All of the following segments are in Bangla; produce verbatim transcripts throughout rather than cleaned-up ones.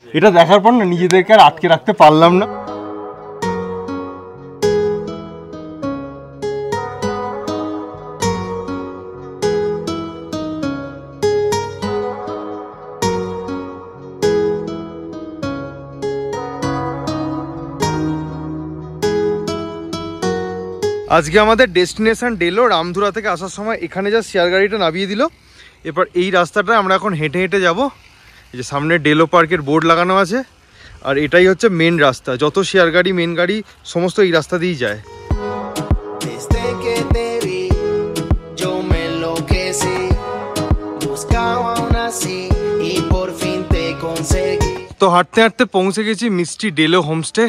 এটা দেখার পর না নিজেদেরকে আর আটকে রাখতে পারলাম না। আজকে আমাদের ডেস্টিনেশন ডেলো। রামধুরা থেকে আসার সময় এখানে যা শেয়ার গাড়িটা নামিয়ে দিল। এবার এই রাস্তাটা আমরা এখন হেঁটে হেঁটে যাব। এই যে সামনে ডেলো পার্কের বোর্ড লাগানো আছে, আর এটাই হচ্ছে মেন রাস্তা। যত শেয়ার গাড়ি, মেন গাড়ি সমস্ত এই রাস্তা দিয়েই যায়। তো হাঁটতে হাঁটতে পৌঁছে গেছি মিষ্টি ডেলো হোমস্টে।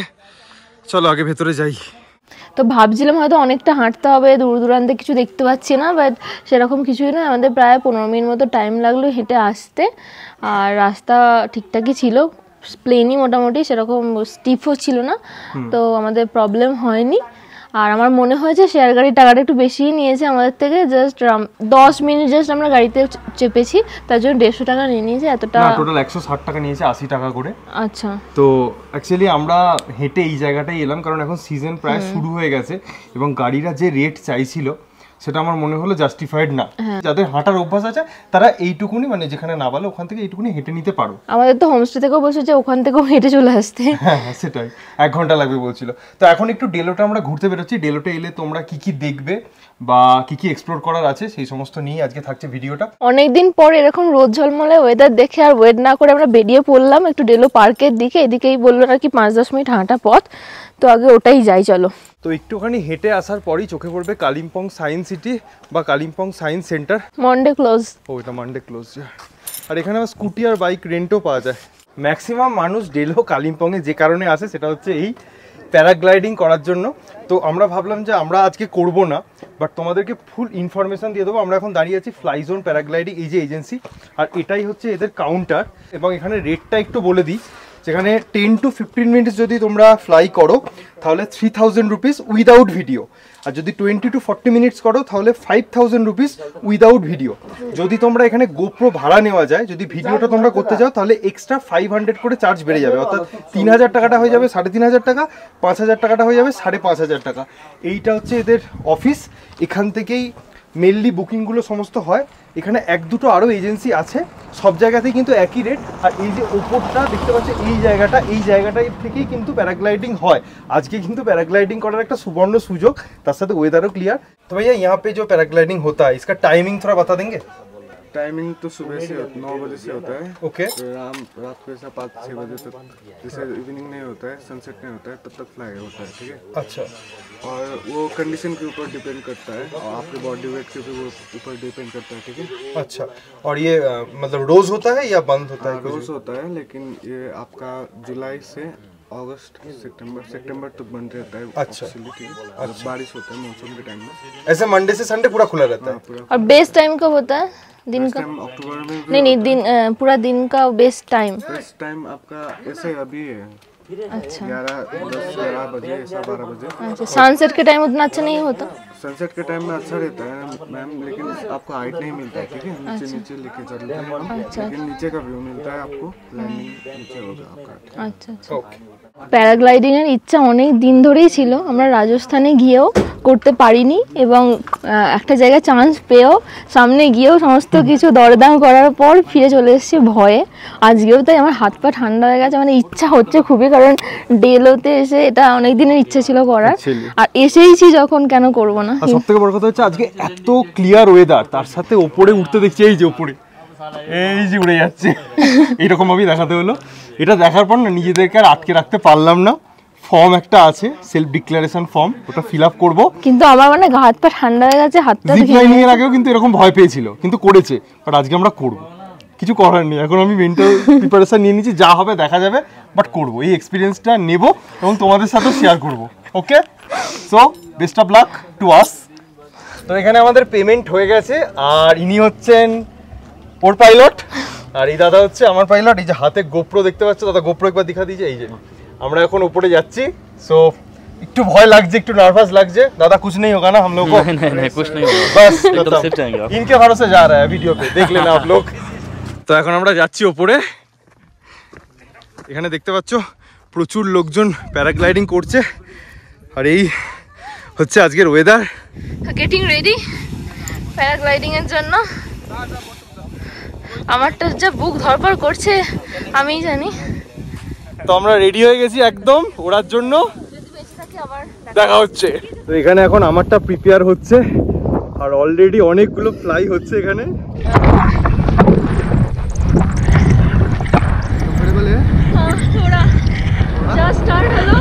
চলো আগে ভেতরে যাই। তো ভাবছিলাম হয়তো অনেকটা হাঁটতে হবে, দূর দূরান্তে কিছু দেখতে পাচ্ছি না, বাট সেরকম কিছুই না। আমাদের প্রায় পনেরো মিনিট মতো টাইম লাগলো হেঁটে আসতে। আর রাস্তা ঠিকঠাকই ছিল, প্লেনই মোটামুটি, সেরকম স্টিফও ছিল না, তো আমাদের প্রবলেম হয়নি। আর আমার মনে হয়েছে শেয়ার গাড়ির টাকাটা একটু বেশিই নিয়েছে আমাদের থেকে। জাস্ট দশ মিনিট জাস্ট আমরা গাড়িতে চেপেছি, তার জন্য দেড়শো টাকা নিয়ে নিয়েছে। এতটা টোটাল একশো ষাট টাকা নিয়েছে, আশি টাকা করে। আচ্ছা, তো অ্যাকচুয়ালি আমরা হেঁটে এই জায়গাটাই এলাম, কারণ এখন সিজন প্রায় শুরু হয়ে গেছে এবং গাড়িরা যে রেট চাইছিল সেটা আমার মনে হলো জাস্টিফাইড না। যাদের হাঁটার অভ্যাস আছে তারা এইটুকুনি, মানে যেখানে না বলে ওখান থেকে এইটুকুনি হেঁটে নিতে পারো। আমাদের তো হোমস্টে থেকেও বলছে যে ওখান থেকেও হেঁটে চলে আসতে। হ্যাঁ সেটাই, এক ঘন্টা লাগবে বলছিল। তো এখন একটু ডেলোটা আমরা ঘুরতে বেরোচ্ছি। ডেলোটা এলে তোমরা কি কি দেখবে বা কি কি এক্সপ্লোর করার আছে সেই সমস্ত নিয়ে আজকে থাকছে ভিডিওটা। অনেকদিন পর এরকম রোদ ঝলমলে ওয়েদার দেখে আর ওয়েট না করে আমরা বেরিয়ে পড়লাম একটু ডেলো পার্কের দিকে। এদিকেই বললো নাকি পাঁচ দশ মিনিট হাঁটা পথ, তো আগে ওটাই যাই চলো। তো একটুখানি হেঁটে আসার পরই চোখে পড়বে কালিম্পং সায়েন্স সিটি বা Kalimpong science centre. Monday close. ও এটা মানডে ক্লোজ। আর এখানে আবার স্কুটি আর বাইক রেন্টও পাওয়া যায়। ম্যাক্সিমাম মানুষ ডেলো কালিম্পংয়ে যে কারণে আসে সেটা হচ্ছে এই প্যারাগ্লাইডিং করার জন্য। তো আমরা ভাবলাম যে আমরা আজকে করব না, বাট তোমাদেরকে ফুল ইনফরমেশন দিয়ে দেবো। আমরা এখন দাঁড়িয়ে আছি ফ্লাই জোন প্যারাগ্লাইডিং, এই যে এজেন্সি, আর এটাই হচ্ছে এদের কাউন্টার। এবং এখানে রেটটা একটু বলে দিই, যেখানে টেন টু ফিফটিন মিনিটস যদি তোমরা ফ্লাই করো তাহলে three thousand rupees without video, আর যদি টোয়েন্টি টু ফর্টি মিনিটস করো তাহলে five thousand rupees without video. যদি তোমরা এখানে গোপ্রো ভাড়া নেওয়া যায়, যদি ভিডিওটা তোমরা করতে চাও তাহলে এক্সট্রা ফাইভ হান্ড্রেড করে চার্জ বেড়ে যাবে, অর্থাৎ তিন হাজার টাকাটা হয়ে যাবে সাড়ে তিন হাজার টাকা, পাঁচ হাজার টাকাটা হয়ে যাবে সাড়ে পাঁচ হাজার টাকা। এইটা হচ্ছে এদের অফিস, এখান থেকেই মেনলি বুকিংগুলো সমস্ত হয়। এখানে এক দুটো আরও এজেন্সি আছে, সব জায়গাতেই কিন্তু একই রেট। আর এই যে ওপরটা দেখতে পাচ্ছি, এই জায়গাটা এই জায়গাটা থেকেই কিন্তু প্যারাগ্লাইডিং হয়। আজকে কিন্তু প্যারাগ্लाइडिंग করার একটা সুবর্ণ সুযোগ, তার সাথে ওয়েদারও ক্লিয়ার। तो भैया यहाँ पे जो पैराग्लाइडिंग होता है इसका टाइमिंग थोड़ा बता देंगे? टाइमिंग तो सुबह से नौ बजे से होता है। ओके। रात रात को ऐसा पाँच छः बजे तक, जैसे इवनिंग नहीं होता है, सनसेट नहीं होता है, तब तक फ्लाई होता है, ठीक है। अच्छा। और वो कंडीशन के ऊपर डिपेंड करता है और आपके बॉडी वेट के ऊपर डिपेंड करता है, ठीक है। अच्छा, और ये मतलब रोज होता है या बंद होता है? रोज होता है, लेकिन ये आपका जुलाई से अगस्त सितंबर सितंबर तक बंद रहता है। अच्छा, अच्छा। बारिश होता है मौसम के टाइम में। ऐसे मंडे से संडे पूरा खुला रहता है। और बेस्ट टाइम कब होता है दिन का? अक्टूबर में। नहीं नहीं, दिन पूरा दिन का बेस्ट टाइम। बेस्ट टाइम आपका ऐसे अभी है। अच्छा, ग्यारह दस ग्यारह बजे ऐसा बारह बजे। अच्छा, सनसेट के टाइम उतना अच्छा नहीं होता? सनसेट के टाइम में अच्छा रहता है मैम, लेकिन आपको हाइट नहीं मिलता है, ठीक है। नीचे नीचे लेके चलते हैं हम, लेकिन नीचे का व्यू मिलता है आपको, लैंडिंग नीचे होगा आपका। अच्छा अच्छा। প্যারাগ্লাইডিং এর ইচ্ছা অনেক দিন ধরেই ছিল, আমরা রাজস্থানে গিয়েও করতে পারিনি এবং একটা জায়গায় চান্স পেয়েও সামনে গিয়েও সমস্ত কিছু দরদাম করার পর ফিরে চলে এসেছি ভয়ে। আজকেও তাই আমার হাত পা ঠান্ডা হয়ে গেছে, মানে ইচ্ছা হচ্ছে খুবই, কারণ ডেলোতে এসে এটা অনেক দিনের ইচ্ছা ছিল করার, আর এসেইছি যখন কেন করব না। আর সবথেকে বড় কথা হচ্ছে আজকে এত ক্লিয়ার ওয়েদার, তার সাথে ওপরে উঠতে দেখছি, এই যে ওপরে এই যে উড়ে যাচ্ছে, এইরকম ভাবেই দেখাতে হলো। এটা দেখার পর না নিজেদেরকে আর আটকে রাখতে পারলাম না। ফর্ম একটা আছে, সেলফ ডিক্লারেশন ফর্ম, ওটা ফিল আপ করবো। কিন্তু আমার মানে হাত পা ঠান্ডা হয়ে গেছে, হাতটা জিপ লাইনিং এর আগেও কিন্তু এরকম ভয় পেয়েছিল, কিন্তু করেছে। বাট আজকে আমরা করবো, কিছু করার নেই। এখন আমি মেন্টাল প্রিপারেশন নিয়ে নিচ্ছি, যা হবে দেখা যাবে, বাট করবো। এই এক্সপিরিয়েন্সটা নেব এবং তোমাদের সাথে শেয়ার করবো। Okay, so best of luck to us. তো এখানে আমাদের পেমেন্ট হয়ে গেছে, আর ইনি হচ্ছেন ওর পাইলট, আর এই দাদা হচ্ছে আমার পাইলট। এই যে হাতে গোপ্রো দেখতে পাচ্ছ, দাদা গোপ্রো একবার দেখা দিয়েছে। এই যে আমরা এখন উপরে যাচ্ছি, সো একটু ভয় লাগছে, একটু নার্ভাস লাগছে। দাদা कुछ नहीं होगा ना हम लोग को? नहीं नहीं नहीं कुछ नहीं होगा, बस एकदम सेफ जाएंगे आप। इनके भरोसे जा रहा है, वीडियो पे देख लेना आप लोग। तो এখন আমরা যাচ্ছি উপরে। এখানে দেখতে পাচ্ছ প্রচুর লোকজন প্যারাগ্লাইডিং করছে আর এই হচ্ছে আজকের ওয়েদার। গেটিং রেডি প্যারাগ্লাইডিং এর জন্য। আমারটা যা বুক ধরপড় করছে আমি জানি। তো আমরা রেডি হয়ে গেছি একদম ওড়ার জন্য, দেখা হচ্ছে। তো এখানে এখন আমারটা প্রিপেয়ার হচ্ছে আর অলরেডি অনেকগুলো ফ্লাই হচ্ছে এখানে। স্টার্ট হলো,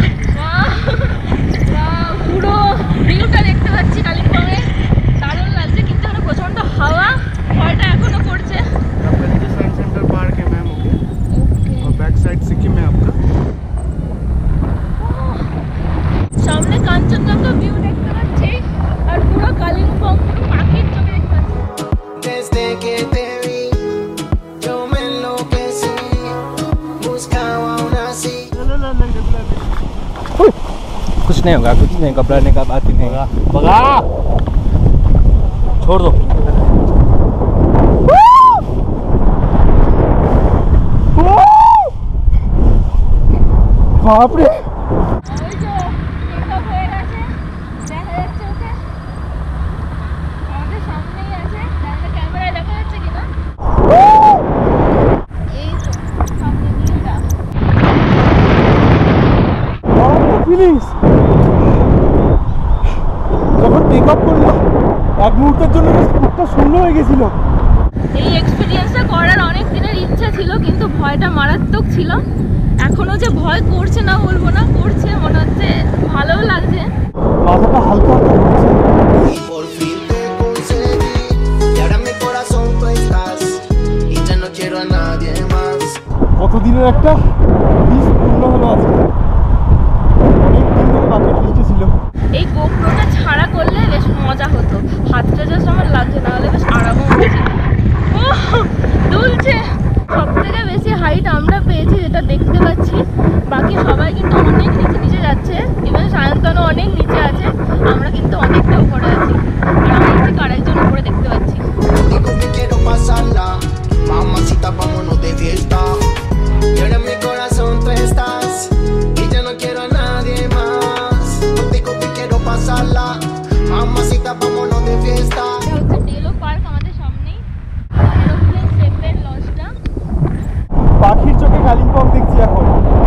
পুরো ভিউটা দেখতে পাচ্ছি কালিম্পংয়ে, দারুণ লাগছে। কিন্তু এখানে প্রচন্ড হাওয়া, ভয়টা এখনো করছে। साइंस सेंटर पार्क है मैम, ओके और बैक साइड सिक्किम है आपका। सामने कांचनजंगा व्यू देखते पाচ্ছি আর পুরো কালিম্পং পুরো পাখির চোখে দেখতে পাচ্ছি। Desde que te vi yo me enloquecí, buscaba una así. कुछ नहीं होगा, कुछ नहीं, घबराने का बात ही नहीं। भगा, छोड़ दो। বাপ রে, ওই যে টেকঅফ হয়ে গেছে, দেখা যাচ্ছে ওকে আমাদের সামনেই আছে। জানি না ক্যামেরায় দেখা যাচ্ছে কিনা। এই তো সামনে ভিউটা। ফিলিংস যখন টেক আপ করলাম এক মুহূর্তের জন্য বুকটা শূন্য হয়ে গেছিল। এই এক্সপেরিয়েন্সটা করার অনেক দিনের ইচ্ছা ছিল, কিন্তু ভয়টা মারাত্মক ছিল। এখনো যে ভয় করছে না বলবো না, করছে, মনে হচ্ছে ভালোও লাগছে। মাথাটা হালকা হালকা ঘুরছে। Y por fin te conseguí, y ahora mi corazón tú estás, y ya no quiero a nadie más. কতদিনের একটা মিস পূর্ণ হলো আজকে, অনেক দিন ধরে বাকি লিস্টে ছিল। এই গোপ্রোটা ছাড়া করলে বেশ মজা হতো, হাতটা জাস্ট আমার লাগছে, নাহলে বেশ আরামও হচ্ছে। দুলছে। সব থেকে বেশি হাইট আমরা পেয়েছি যেটা দেখতে পাচ্ছি, বাকি সবাই কিন্তু অনেক নিচে নিচে যাচ্ছে, ইভেন সায়ন্তনও অনেক নিচে আছে, আমরা কিন্তু অনেকটা উপরে আছি। আর আমি ঠিক আরেকজন উপরে দেখতে পাচ্ছি। Digo que quiero pasarla, mamacita, vámonos de fiesta. Y ahora en mi corazón tú estás, y ya no quiero a nadie más. Digo que quiero pasarla, mamacita, vámonos de fiesta. এটা হচ্ছে ডেলো পার্ক আমাদের সামনেই, এরোপ্লেন সেফের লঞ্চটা। পাখির চোখে কালিম্পং দেখছি এখন।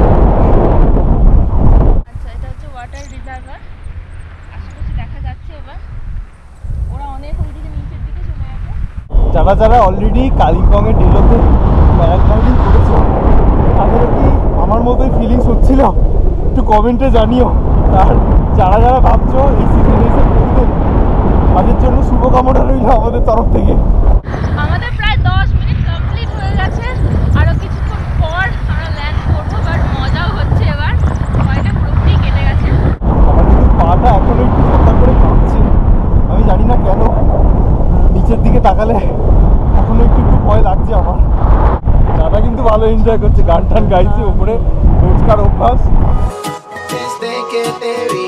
আচ্ছা, এটা হচ্ছে ওয়াটার রিজার্ভার, আশেপাশে দেখা যাচ্ছে। এবার ওরা অনেক ওইদিকে নিচের দিকে চলে গেছে। যারা যারা অলরেডি কালিম্পংয়ে ডেলোতে প্যারাগ্লাইডিং করেছে তাদের কি আমার মতোই ফিলিংস হচ্ছিল একটু কমেন্টে জানিও। আর যারা যারা ভাবছো এই সিজনে এসে ঘুরতে, তাদের জন্য শুভকামনা রইল আমাদের তরফ থেকে। আমাদের প্রায় দশ মিনিট কমপ্লিট হয়ে গেছে, আরো কিছুক্ষণ পর আমরা ল্যান্ড করবো। বাট মজাও হচ্ছে, এবার ভয়টা পুরোপুরি কেটে গেছে। আমার কিন্তু পাটা এখনো একটু ঠান্ডা করে কাঁপছে, আমি জানি না কেন। নিচের দিকে তাকালে এখনো একটু একটু ভয় লাগছে আমার। দাদা কিন্তু ভালো এনজয় করছে, গান টান গাইছে, উপরে রোজকার অভ্যাস। Desde que te vi,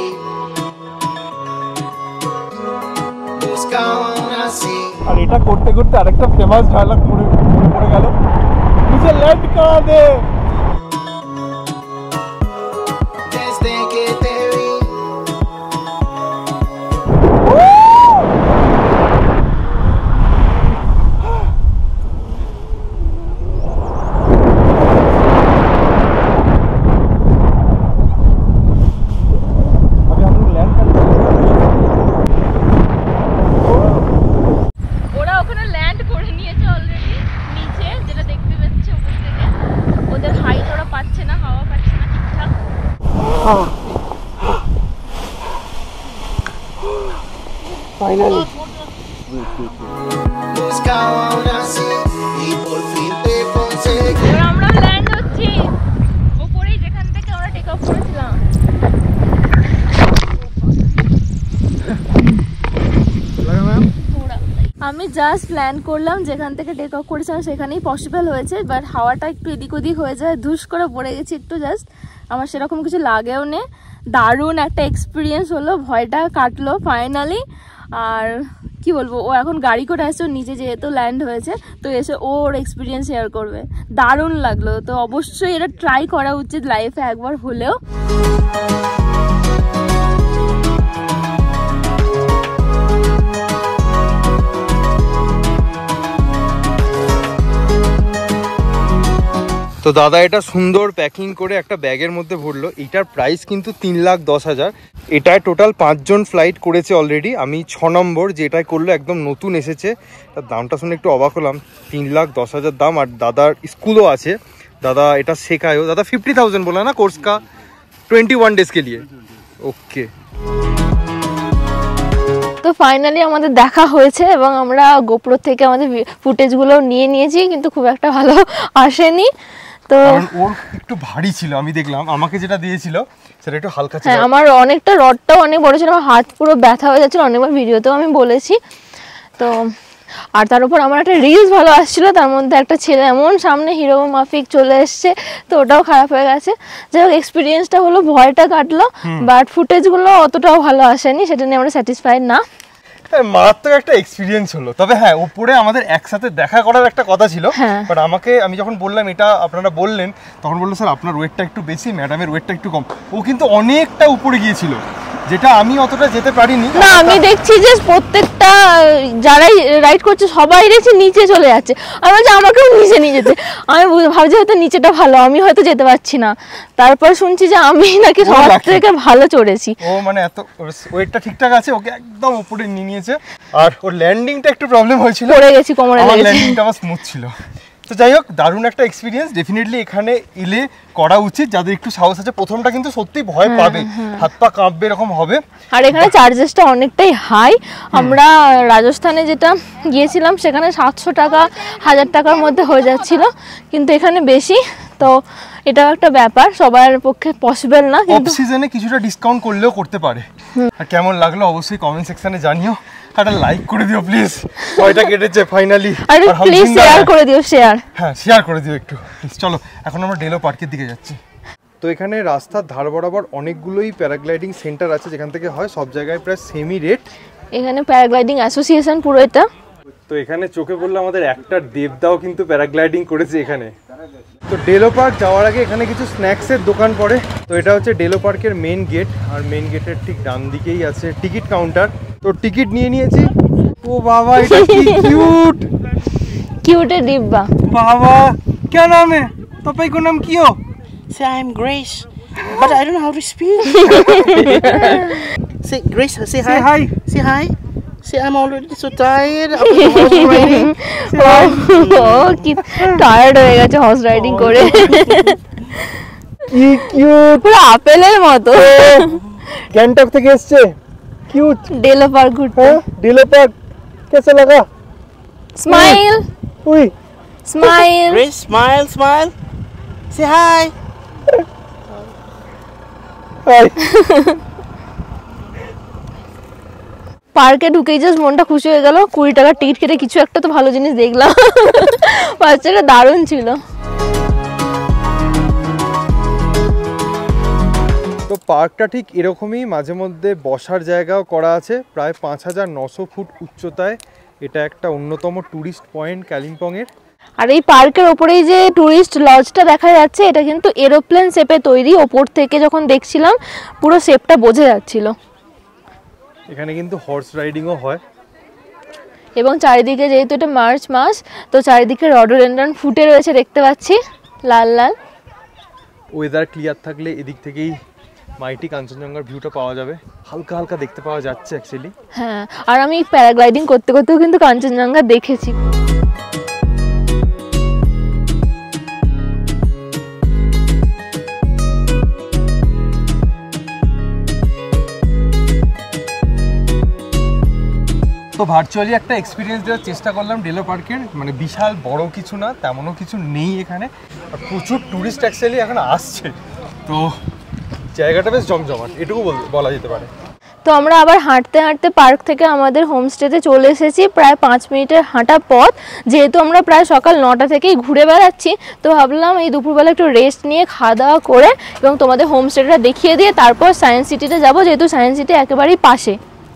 buscaba una así. আর এটা করতে করতে আরেকটা ফেমাস ডায়লগ মনে মনে পড়ে গেল, মুঝে ল্যান্ড করা দে। Desde que te vi, अभी हम लोग लैंड करते हैं। ওরা ওখানে ল্যান্ড করে নিয়েছে অলরেডি নিচে, যেটা দেখতে পাচ্ছে উপর থেকে। ওদের হাইট ওরা পাচ্ছে না, হাওয়া পাচ্ছে না ঠিকঠাক। Finally buscaba una así, y por fin te conseguí. এবার আমরা ল্যান্ড হচ্ছি উপরেই, যেখান থেকে আমরা টেক অফ করেছিলাম। আমি জাস্ট প্ল্যান করলাম যেখান থেকে টেক অফ করেছিলাম সেখানেই পসিবল হয়েছে, বাট হাওয়াটা একটু এদিক ওদিক হয়ে যায়, ধুস করে পড়ে গেছি একটু। জাস্ট আমার সেরকম কিছু লাগেও নেই। দারুণ একটা এক্সপিরিয়েন্স হলো, ভয়টা কাটলো ফাইনালি। আর কি বলবো, ও এখন গাড়ি করে আসছে, নিচে যেহেতু ল্যান্ড হয়েছে তো এসে ওর এক্সপিরিয়েন্স শেয়ার করবে। দারুণ লাগলো, তো অবশ্যই এটা ট্রাই করা উচিত লাইফে একবার হলেও। তো দাদা এটা সুন্দর প্যাকিং করে একটা ব্যাগের মধ্যে ভরলো। এটার প্রাইস কিন্তু তিন লাখ দশ হাজার। এটায় টোটাল পাঁচজন ফ্লাইট করেছে অলরেডি, আমি ছ নম্বর যেটাই করলো, একদম নতুন এসেছে। তার দামটা শুনে একটু অবাক হলাম, তিন লাখ দশ হাজার দাম। আর দাদার স্কুলও আছে, দাদা এটা শেখায়ও। দাদা ফিফটি থাউজেন্ড बोला ना कोर्स का, ट्वेंटी वन डेज के लिए। ओके, তো ফাইনালি আমাদের দেখা হয়েছে এবং আমরা গোপ্রো থেকে আমাদের ফুটেজগুলো নিয়ে নিয়েছি, কিন্তু খুব একটা ভালো আসেনি। তো ওর একটু ভারী ছিল, আমি দেখলাম আমাকে যেটা দিয়েছিল সেটা একটু হালকা ছিল। হ্যাঁ, আমার অনেকটা রডটাও অনেক বড় ছিল, আমার হাত পুরো ব্যথা হয়ে যাচ্ছিল, অনেকবার ভিডিওতেও আমি বলেছি। তো আর তার উপর আমার একটা রিলস ভালো আসছিল, তার মধ্যে একটা ছেলে এমন সামনে হিরো মাফিক চলে এসছে, তো ওটাও খারাপ হয়ে গেছে। যাই হোক, এক্সপিরিয়েন্সটা হলো, ভয়টা কাটলো, বাট ফুটেজগুলো অতটাও ভালো আসেনি, সেটা নিয়ে আমরা স্যাটিসফাইড না। মারাত্মক একটা এক্সপিরিয়েন্স হলো। তবে হ্যাঁ, ওপরে আমাদের একসাথে দেখা করার একটা কথা ছিল, বাট আমাকে আমি যখন বললাম এটা আপনারা বললেন, তখন বললো স্যার আপনার ওয়েটটা একটু বেশি, ম্যাডামের ওয়েটটা একটু কম। ও কিন্তু অনেকটা উপরে গিয়েছিল, যেটা আমি অতটা যেতে পারিনি। না, আমি দেখছি যে প্রত্যেকটা যারাই রাইড করছে সবাই দেখছি নিচে চলে যাচ্ছে। আমি বলছি আমাকেও নিচে নিয়ে যেতে, আমি ভাবছি হয়তো নিচেটা ভালো, আমি হয়তো যেতে পারছি না। তারপর শুনছি যে আমি নাকি সবার থেকে ভালো চড়েছি। ও মানে এত ওয়েটটা ঠিকঠাক আছে, ওকে একদম উপরে নিয়ে নিয়েছে। আর ওর ল্যান্ডিংটা একটু প্রবলেম হয়েছিল, পড়ে গেছি, কোমরে লেগেছে। আমার ল্যান্ডিংটা আমার স্মুথ ছিল। তো যাই হোক, দারুণ একটা এক্সপিরিয়েন্স, ডেফিনেটলি এখানে এলে করা উচিত যাদের একটু সাহস আছে। প্রথমটা কিন্তু সত্যি ভয় পাবে, হাত পা কাঁপবে, এরকম হবে। আর এখানে চার্জেসটা অনেকটাই হাই। আমরা রাজস্থানে যেটা গিয়েছিলাম সেখানে সাতশো টাকা হাজার টাকার মধ্যে হয়ে যাচ্ছিল, কিন্তু এখানে বেশি। তো এটাও একটা ব্যাপার, সবার পক্ষে পসিবল না, কিন্তু অফ সিজনে কিছুটা ডিসকাউন্ট করলেও করতে পারে। আর কেমন লাগলো অবশ্যই কমেন্ট সেকশনে জানিও। একটা লাইক করে দিও প্লিজ, কয়টা কেটেছে ফাইনালি। আর প্লিজ শেয়ার করে দিও, শেয়ার হ্যাঁ শেয়ার করে দিও একটু প্লিজ। চলো এখন আমরা ডেলো পার্কের দিকে যাচ্ছি। তো এখানে রাস্তার ধার বরাবর অনেকগুলোই প্যারাগ্লাইডিং সেন্টার আছে, যেখান থেকে হয় সব জায়গায় প্রায় সেমি রেট। এখানে প্যারাগ্লাইডিং অ্যাসোসিয়েশন পুরো এটা। তো এখানে চোখে পড়লো আমাদের একটা দেবদাও কিন্তু প্যারাগ্লাইডিং করেছে এখানে। তো ডেলো পার্ক যাওয়ার আগে এখানে কিছু স্ন্যাক্সের দোকান পড়ে। তো এটা হচ্ছে ডেলো পার্কের মেন গেট, আর মেন গেটের ঠিক ডান দিকেই আছে টিকিট কাউন্টার। তো টিকিট নিয়ে নিয়েছি। ও বাবা, এটা কি কিউট কিউটে ডিব্বা। বাবা क्या नाम है? तपाईको को नाम के हो? Say I'm Grace, but I don't know how to speak. Say Grace, say hi. Say hi. Say hi. Say I'm already so tired after the horse riding. ও কি টায়ার্ড হয়ে গেছে হর্স রাইডিং করে। কি কিউট, পুরো আপেলের মতো। গ্যাংটক থেকে এসেছে, কিউট। ডেলো পার্ক ঘুরতে। ডেলো পার্ক कैसा लगा? Smile we smile. Grace, smile, smile. Say hi. Hi. পার্কে ঢুকেই জাস্ট মনটা খুশি হয়ে গেল, কুড়ি টাকার টিকিট কেটে কিছু একটা তো ভালো জিনিস দেখলাম। বাচ্চাটা দারুণ ছিল। তো পার্কটা ঠিক এরকমই, মাঝে মধ্যে বসার জায়গাও করা আছে। প্রায় পাঁচ হাজার নশো ফুট উচ্চতায় এটা একটা অন্যতম ট্যুরিস্ট পয়েন্ট কালিম্পংয়ের। আর এই পার্কের ওপরেই যে ট্যুরিস্ট লজটা দেখা যাচ্ছে, এটা কিন্তু এরোপ্লেন শেপে তৈরি। ওপর থেকে যখন দেখছিলাম পুরো শেপটা বোঝা যাচ্ছিল। এখানে কিন্তু হর্স রাইডিংও হয়। এবং চারিদিকে যেহেতু এটা মার্চ মাস, তো চারিদিকে রডোডেন্ড্রন ফুটে রয়েছে, দেখতে পাচ্ছি লাল লাল। ওয়েদার ক্লিয়ার থাকলে এদিক থেকেই মাইটি কাঞ্চনজঙ্ঘার ভিউটা পাওয়া যাবে, হালকা হালকা দেখতে পাওয়া যাচ্ছে অ্যাকচুয়ালি। হ্যাঁ, আর আমি প্যারাগ্লাইডিং করতে করতেও কিন্তু কাঞ্চনজঙ্ঘা দেখেছি। তো ভার্চুয়ালি একটা এক্সপিরিয়েন্স দেওয়ার চেষ্টা করলাম ডেলো পার্কের। মানে বিশাল বড় কিছু না, তেমনও কিছু নেই এখানে, আর প্রচুর ট্যুরিস্ট অ্যাকচুয়ালি এখন আসছে। তো জায়গাটা বেশ জমজমাট, এটুকু বলা যেতে পারে। তো আমরা আবার হাঁটতে হাঁটতে পার্ক থেকে আমাদের হোমস্টেতে চলে এসেছি। প্রায় পাঁচ মিনিটের হাঁটা পথ। যেহেতু আমরা প্রায় সকাল নটা থেকেই ঘুরে বেড়াচ্ছি, তো ভাবলাম এই দুপুরবেলা একটু রেস্ট নিয়ে খাওয়া দাওয়া করে এবং তোমাদের হোমস্টেটা দেখিয়ে দিয়ে তারপর সায়েন্স সিটিতে যাব, যেহেতু সায়েন্স সিটি একেবারেই পাশে।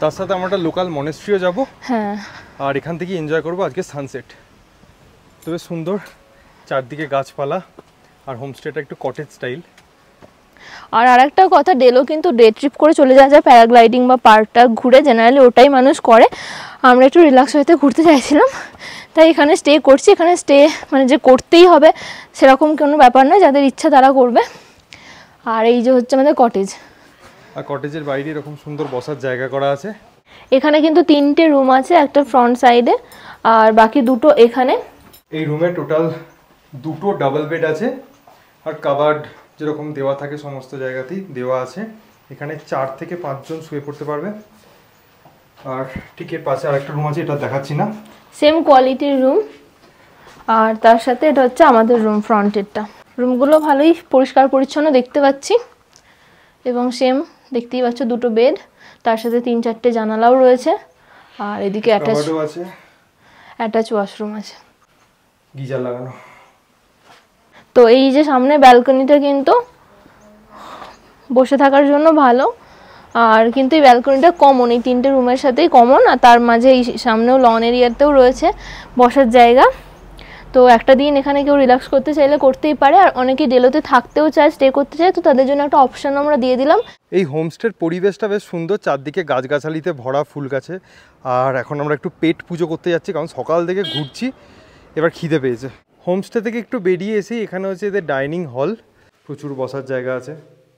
তার সাথে আমরা একটা লোকাল মনেস্ট্রিও যাব, হ্যাঁ আর এখান থেকে এনজয় করবো আজকে সানসেট। তবে সুন্দর, চারদিকে গাছপালা, আর হোমস্টেটা একটু কটেজ স্টাইল। আর আরেকটা কথা, ডেলো কিন্তু ডে ট্রিপ করে চলে যাওয়া যায় প্যারাগ্লাইডিং বা পার্কটা ঘুরে, জেনারেলি ওটাই মানুষ করে। আমরা একটু রিল্যাক্স হতে ঘুরতে চাইছিলাম, তাই এখানে স্টে করছি। এখানে স্টে মানে যে করতেই হবে সেরকম কোনো ব্যাপার নয়, যাদের ইচ্ছা তারা করবে। আর এই যে হচ্ছে আমাদের কটেজ, আর কটেজের বাইরে এরকম সুন্দর বসার জায়গা করা আছে। এখানে কিন্তু তিনটে রুম আছে, একটা ফ্রন্ট সাইডে আর বাকি দুটো এখানে। এই রুমে টোটাল দুটো ডাবল বেড আছে, আর কাভার্ড যেরকম দেওয়া থাকে সমস্ত জায়গাতেই দেওয়া আছে। এখানে চার থেকে পাঁচজন শুয়ে পড়তে পারবে। আর ঠিক এর পাশে আরেকটা রুম আছে, এটা দেখাচ্ছি না। সেম কোয়ালিটির রুম, আর তার সাথে এটা হচ্ছে আমাদের রুম ফ্রন্টেরটা। রুমগুলো ভালোই পরিষ্কার পরিচ্ছন্ন দেখতে পাচ্ছি, এবং সেম দেখতেই পাচ্ছ দুটো বেড, তার সাথে তিন চারটে জানালাও রয়েছে। আর এদিকে অ্যাটাচ আছে, অ্যাটাচ ওয়াশরুম আছে, গিজার লাগানো। তো এই যে সামনে ব্যালকনিটা কিন্তু বসে থাকার জন্য ভালো, আর কিন্তু এই ব্যালকনিটা কমন, এই তিনটে রুমের সাথেই কমন। আর তার মাঝে এই সামনেও লন এরিয়াতেও রয়েছে বসার জায়গা। তো একটা দিন এখানে কেউ রিল্যাক্স করতে চাইলে করতেই পারে, আর অনেকে ডেলোতে থাকতেও চায়, স্টে করতে চায়, তো তাদের জন্য একটা অপশন আমরা দিয়ে দিলাম। এই হোমস্টের পরিবেশটা বেশ সুন্দর, চারদিকে গাছগাছালিতে ভরা, ফুল গাছে। আর এখন আমরা একটু পেট পুজো করতে যাচ্ছি, কারণ সকাল থেকে ঘুরছি, এবার খিদে পেয়েছে। হোমস্টে থেকে একটু বেরিয়ে এসে এখানে হচ্ছে এদের ডাইনিং হল, প্রচুর বসার জায়গা আছে।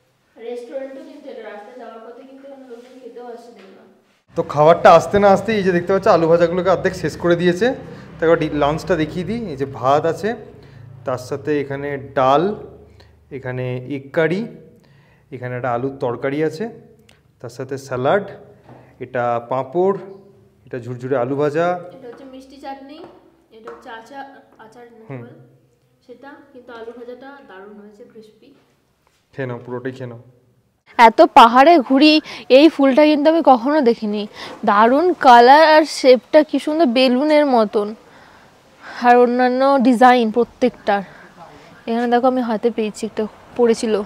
তো খাবারটা আসতে না আসতে এই যে দেখতে পাচ্ছ আলু ভাজাগুলোকে অর্ধেক শেষ করে দিয়েছে। তারপর লাঞ্চটা দেখিয়ে দিই। এই যে ভাত আছে, তার সাথে এখানে ডাল, এখানে এগ কারি, এখানে একটা আলুর তরকারি আছে, তার সাথে স্যালাড, এটা পাঁপড়, এটা ঝুরঝুরে আলু ভাজা, এটা হচ্ছে মিষ্টি চাটনি, এটা হচ্ছে আচার আচার সেটা, কিন্তু আলু ভাজাটা দারুণ হয়েছে, ক্রিস্পি। খেয়ে নাও, পুরোটাই খেয়ে নাও। এত পাহাড়ে ঘুরি, এই ফুলটা কিন্তু আমি কখনো দেখিনি। দারুণ কালার, আর শেপটা কি সুন্দর, বেলুনের মতন, আর অন্যান্য ডিজাইন প্রত্যেকটার। এখানে দেখো আমি হাতে পেয়েছি, একটা পড়েছিল,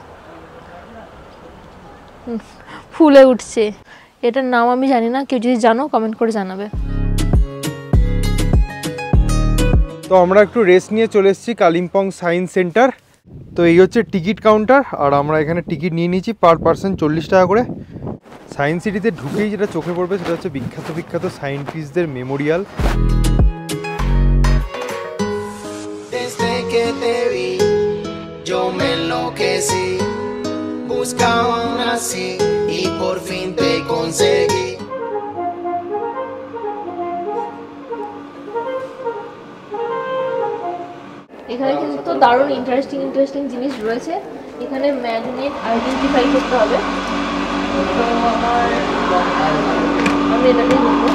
ফুলে উঠছে। এটার নাম আমি জানি না, কেউ যদি জানো কমেন্ট করে জানাবে। তো আমরা একটু রেস্ট নিয়ে চলে এসেছি কালিম্পং সায়েন্স সেন্টার। তো এই হচ্ছে টিকিট কাউন্টার, আর আমরা এখানে টিকিট নিয়ে নিয়েছি পার পার্সন চল্লিশ টাকা করে। সায়েন্স সিটিতে ঢুকেই যেটা চোখে পড়বে সেটা হচ্ছে বিখ্যাত বিখ্যাত সায়েন্টিস্টদের memorial. Desde que te vi, yo me enloquecí, buscaba un así y por fin te conseguí. এখানে কিন্তু দারুণ ইন্টারেস্টিং ইন্টারেস্টিং জিনিস রয়েছে। এখানে ম্যাগনেট আইডেন্টিফাই করতে হবে, তো আমার আমি এটাতেই নেবো।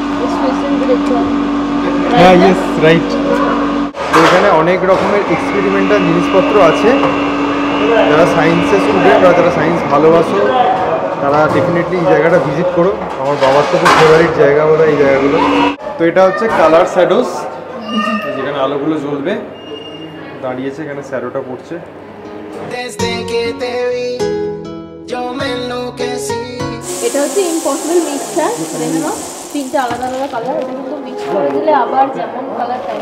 হ্যাঁ, ইয়েস, রাইট। তো এখানে অনেক রকমের এক্সপেরিমেন্টাল জিনিসপত্র আছে। যারা সায়েন্সের স্টুডেন্ট বা যারা সায়েন্স ভালোবাসো তারা ডেফিনেটলি এই জায়গাটা ভিজিট করো। আমার বাবার তো খুব ফেভারিট জায়গা বলে এই জায়গাগুলো। তো এটা হচ্ছে কালার শ্যাডোস, যেখানে আলোগুলো জ্বলবে, দাঁড়িয়েছে এখানে শ্যাডোটা পড়ছে। এটা হচ্ছে ইম্পসিবল মিক্সচার, দেখে নাও তিনটে আলাদা আলাদা কালার। এটা কিন্তু মিক্স করে দিলে আবার যেমন কালার তাই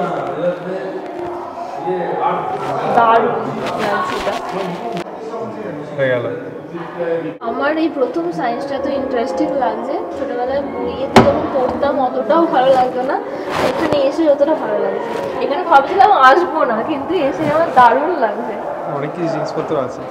দারুণ লাগছে এটা। হয়ে গেল। আমার এই প্রথম সায়েন্সটা তো ইন্টারেস্টিং লাগছে। ছোটবেলায় বইয়েতে যখন পড়তাম অতটাও ভালো লাগতো না, এখানে এসে যতটা ভালো লাগছে। এখানে ভাবছিলাম আসবো না, কিন্তু এসে আমার দারুণ লাগছে। অনেক কিছু জিনিসপত্র আছে।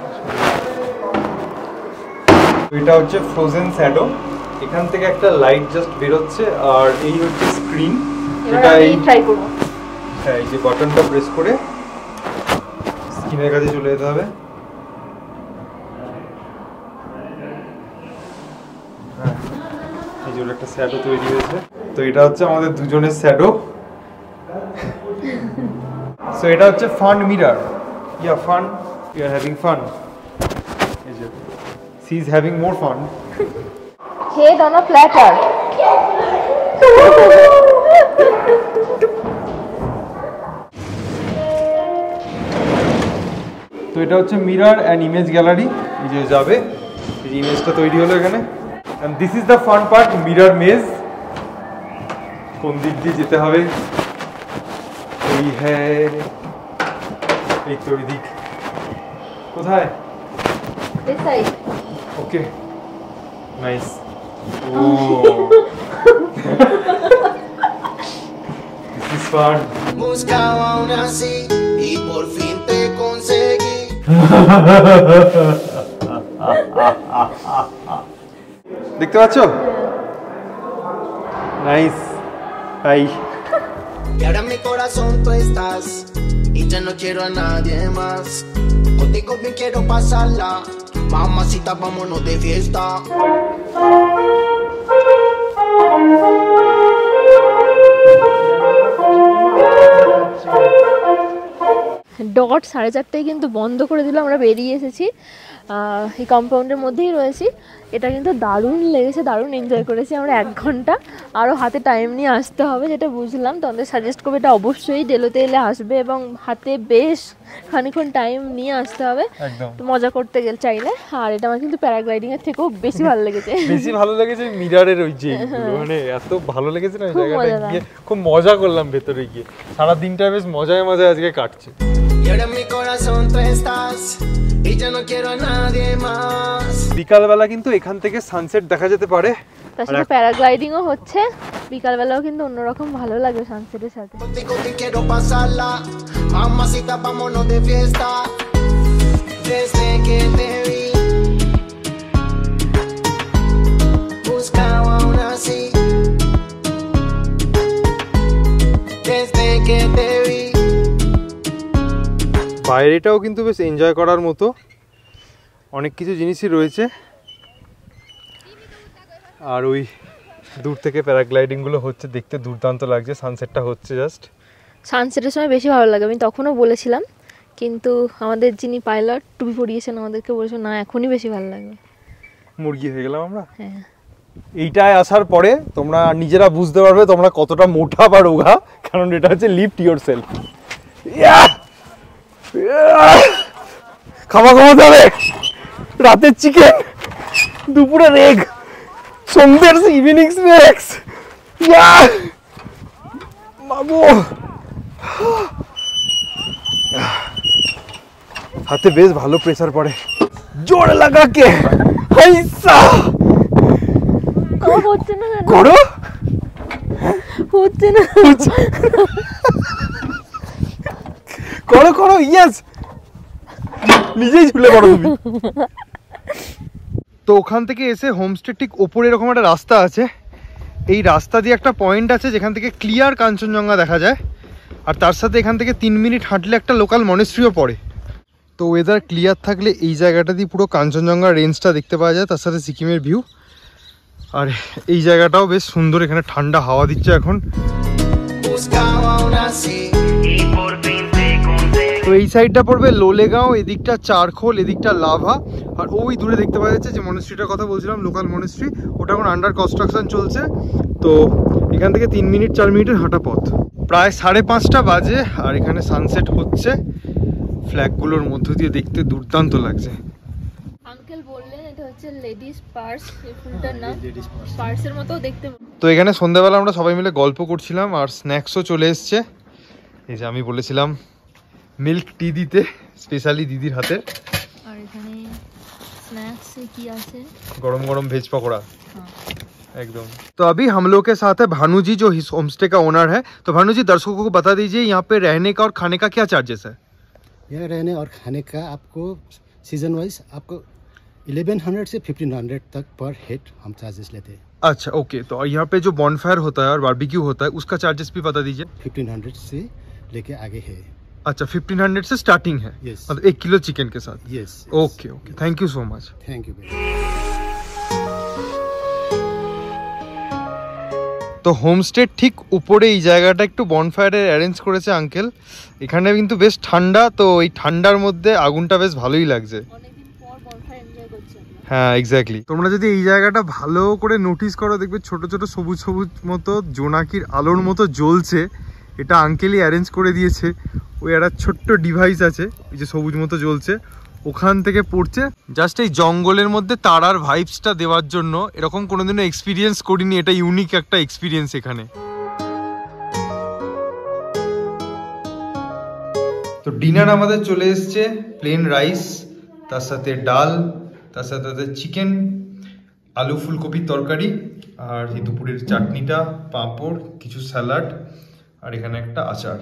এটা হচ্ছে ফ্রোজেন শ্যাডো, এখান থেকে একটা লাইট জাস্ট বেরোচ্ছে, আর এই হচ্ছে স্ক্রিন, যেটা এই ট্রাই করব। হ্যাঁ, এই যে বাটনটা প্রেস করে স্ক্রিনের কাছে চলে যেতে হবে। হ্যাঁ, এই যে একটা শ্যাডো তৈরি হয়েছে। তো এটা হচ্ছে আমাদের দুজনের শ্যাডো। সো এটা হচ্ছে fun mirror. Yeah fun, you are having fun. এই যে she is having more fun. Head on a platter. তো এটা হচ্ছে মিরর অ্যান্ড ইমেজ গ্যালারি। এই যে যাবে, এই ইমেজটা তৈরি হলো এখানে। and this is the fun part, mirror maze. কোন দিক দিয়ে যেতে হবে? এই হ্যাঁ, এই তো এই দিক। কোথায়? This side. Okay, nice. Oh, this is fun. Buscaba aún así y por fin te conseguí. দেখতে পাচ্ছো? Nice. Hi. Y ahora en mi corazón tú estás y ya no quiero a nadie más. Contigo bien quiero pasarla. Mamacita, vámonos de fiesta. Dot সাড়ে চারটায় কিন্তু বন্ধ করে দিল, আমরা বেরিয়ে এসেছি, এই কম্পাউন্ডের মধ্যেই রয়েছি। এটা কিন্তু দারুণ লেগেছে, দারুণ এনজয় করেছি আমরা। এক ঘন্টা আরও হাতে টাইম নিয়ে আসতে হবে, যেটা বুঝলাম। তোমাদের সাজেস্ট করবে এটা অবশ্যই ডেলোতে এলে আসবে এবং হাতে বেশ খানিক্ষণ টাইম নিয়ে আসতে হবে তো মজা করতে গেলে চাইলে। আর এটা আমার কিন্তু প্যারাগ্লাইডিং এর থেকেও বেশি ভালো লেগেছে। বেশি ভালো লেগেছে মিরারের ওই যে মানে এত ভালো লেগেছে না জায়গাটা গিয়ে, খুব মজা করলাম ভেতরে গিয়ে। সারা দিনটা বেশ মজায় মজায় আজকে কাটছে। বিকালবেলা কিন্তু এখান থেকে সানসেট দেখা যেতে পারে, তার সাথে প্যারাগ্লাইডিংও হচ্ছে। বিকালবেলাও কিন্তু অন্যরকম ভালো লাগে সানসেটের সাথে। বাইরেটাও কিন্তু বেশ এনজয় করার মতো অনেক কিছু জিনিসই রয়েছে। আর ওই দূর থেকে প্যারাগ্লাইডিংগুলো হচ্ছে, দেখতে দুর্দান্ত লাগছে। সানসেটটা হচ্ছে জাস্ট। সানসেটের সময় বেশি ভালো লাগে, আমি তখনও বলেছিলাম, কিন্তু আমাদের যিনি পাইলট টুপি পরিয়েছেন আমাদেরকে বলেছে না এখনই বেশি ভালো লাগবে। মুরগি হয়ে গেলাম আমরা। হ্যাঁ, এইটায় আসার পরে তোমরা নিজেরা বুঝতে পারবে তোমরা কতটা মোটা বা রোগা, কারণ এটা হচ্ছে লিফট ইয়োর সেলফ। খাওয়া খাওয়া যাবে, রাতের চিকেন, দুপুরের এগ, সন্ধ্যের ইভিনিং স্ন্যাক্স। বাবু হাতে বেশ ভালো প্রেসার পড়ে, জোর লাগা কে হাইসা হচ্ছে না করো, হচ্ছে না করো করো, ইয়েস, নিজেই ঝুলে পড়ো তুমি। তো ওখান থেকে এসে হোমস্টে ঠিক ওপরে এরকম একটা রাস্তা আছে, এই রাস্তা দিয়ে একটা পয়েন্ট আছে যেখান থেকে ক্লিয়ার কাঞ্চনজঙ্ঘা দেখা যায়। আর তার সাথে এখান থেকে তিন মিনিট হাঁটলে একটা লোকাল মনেস্ট্রিও পড়ে। তো ওয়েদার ক্লিয়ার থাকলে এই জায়গাটা দিয়ে পুরো কাঞ্চনজঙ্ঘা রেঞ্জটা দেখতে পাওয়া যায়, তার সাথে সিকিমের ভিউ। আর এই জায়গাটাও বেশ সুন্দর, এখানে ঠান্ডা হাওয়া দিচ্ছে এখন। তো এই সাইডটা পড়বে লোলেগাঁও, এদিকটা চারখোল, এদিকটা লাভা। আর ওই দূরে দেখতে পাওয়া যাচ্ছে যে মনেস্ট্রিটার কথা বলছিলাম, লোকাল মনেস্ট্রি, ওটা এখন আন্ডার কনস্ট্রাকশন চলছে। তো এখান থেকে তিন মিনিট চার মিনিটের হাঁটা পথ। প্রায় সাড়ে পাঁচটা বাজে আর এখানে সানসেট হচ্ছে, ফ্ল্যাগগুলোর মধ্য দিয়ে দেখতে দুর্দান্ত লাগছে। আঙ্কেল বললেন এটা হচ্ছে লেডিস পার্স, এই ফুলটার নাম পার্সের মতো দেখতে। তো এখানে সন্ধ্যাবেলা আমরা সবাই মিলে গল্প করছিলাম আর স্ন্যাক্সও চলে এসছে। এই যে আমি বলেছিলাম মিল্ক টি দিতে, স্পেশালি দিদির হাতে। আর এখানে স্ন্যাক্সে কি আছে? गरम गरम भेज पकौड़ा एकदम। तो अभी हम लोग के साथ है भानु जी जो होम स्टे का ओनर है। तो भानु जी दर्शकों को बता दीजिए यहाँ पे रहने का और खाने का क्या चार्जेस है? यहाँ रहने और खाने का आपको सीजन वाइज आपको इलेवन हंड्रेड से फिफ्टीन हंड्रेड तक पर हेड हम चार्जेस लेते हैं। अच्छा ओके। तो यहाँ पे जो बॉनफायर होता है और बारबेक्यू होता है उसका चार्जेस भी बता दीजिए। फिफ्टीन हंड्रेड से लेके आगे है। अच्छा फिफ्टीन हंड्रेड से स्टार्टिंग है? यस। मतलब एक किलो चिकन के साथ? Yes. Okay okay, thank you so much. Thank you. তো হোমস্টে ঠিক উপরে এই জায়গাটা একটু বনফায়ারের অ্যারেঞ্জ করেছে আঙ্কেল। এখানে কিন্তু বেশ ঠান্ডা, তো এই ঠান্ডার মধ্যে আগুনটা বেশ ভালোই লাগছে। হ্যাঁ এক্স্যাক্টলি। তোমরা যদি এই জায়গাটা ভালো করে নোটিস করো দেখবে ছোট ছোট সবুজ সবুজ মতো জোনাকির আলোর মতো জ্বলছে। এটা আঙ্কেলই অ্যারেঞ্জ করে দিয়েছে। ওই একটা ছোট্ট ডিভাইস আছে ওই যে সবুজ মতো জ্বলছে, ওখান থেকে পড়ছে। জাস্ট এই জঙ্গলের মধ্যে তারার ভাইবসটা দেওয়ার জন্য, এরকম কোনোদিনও এক্সপিরিয়েন্স করিনি, এটা ইউনিক একটা এক্সপিরিয়েন্স এখানে। তো ডিনার আমাদের চলে এসছে, প্লেন রাইস, তার সাথে ডাল, তার সাথে সাথে চিকেন, আলু ফুলকপির তরকারি, আর এই দুপুরের চাটনিটা, পাঁপড়, কিছু স্যালাড, আর এখানে একটা আচার।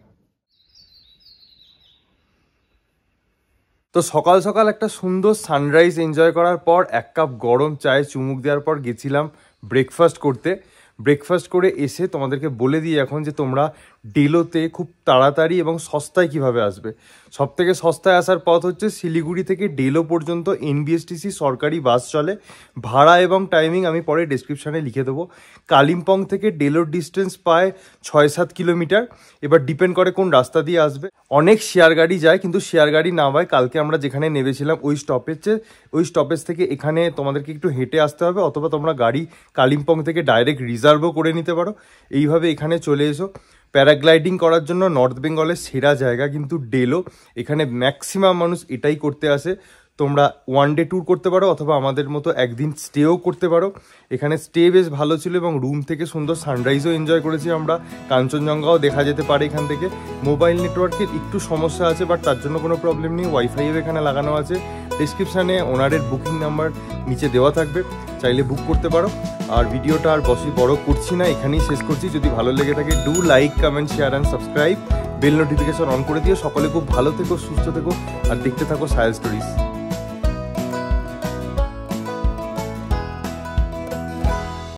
তো সকাল সকাল একটা সুন্দর সানরাইজ এনজয় করার পর এক কাপ গরম চায়ে চুমুক দেওয়ার পর গেছিলাম ব্রেকফাস্ট করতে। ব্রেকফাস্ট করে এসে তোমাদেরকে বলে দিই এখন যে তোমরা ডেলোতে খুব তাড়াতাড়ি এবং সস্তায় কিভাবে আসবে। সব থেকে সস্তায় আসার পথ হচ্ছে শিলিগুড়ি থেকে ডেলো পর্যন্ত এনবিএসটিসি সরকারি বাস চলে। ভাড়া এবং টাইমিং আমি পরে ডেসক্রিপশানে লিখে দেবো। কালিম্পং থেকে ডেলোর ডিস্টেন্স প্রায় ছয় সাত কিলোমিটার। এবার ডিপেন্ড করে কোন রাস্তা দিয়ে আসবে। অনেক শেয়ার গাড়ি যায়, কিন্তু শেয়ার গাড়ি না হয় কালকে আমরা যেখানে নেমেছিলাম ওই স্টপেজে, ওই স্টপেজ থেকে এখানে তোমাদেরকে একটু হেঁটে আসতে হবে, অথবা তোমরা গাড়ি কালিম্পং থেকে ডাইরেক্ট রিজার্ভও করে নিতে পারো। এইভাবে এখানে চলে এসো। প্যারাগ্লাইডিং করার জন্য নর্থ বেঙ্গলের সেরা জায়গা কিন্তু ডেলো। এখানে ম্যাক্সিমাম মানুষ এটাই করতে আসে। তোমরা ওয়ান ডে ট্যুর করতে পারো, অথবা আমাদের মতো একদিন স্টেও করতে পারো। এখানে স্টে বেশ ভালো ছিল এবং রুম থেকে সুন্দর সানরাইজও এনজয় করেছি আমরা। কাঞ্চনজঙ্ঘাও দেখা যেতে পারে এখান থেকে। মোবাইল নেটওয়ার্কের একটু সমস্যা আছে, বাট তার জন্য কোনো প্রবলেম নেই, ওয়াইফাইও এখানে লাগানো আছে। ডিসক্রিপশানে ওনারের বুকিং নাম্বার নিচে দেওয়া থাকবে, চাইলে বুক করতে পারো। আর ভিডিওটা আর বসে বড় করছি না, এখানেই শেষ করছি। যদি ভালো লেগে থাকে do like, comment, share and subscribe. Bell notification on করে দিও। সকলে খুব ভালো থেকো, সুস্থ থেকো, আর দেখতে থাকো সায়াল স্টোরিজ।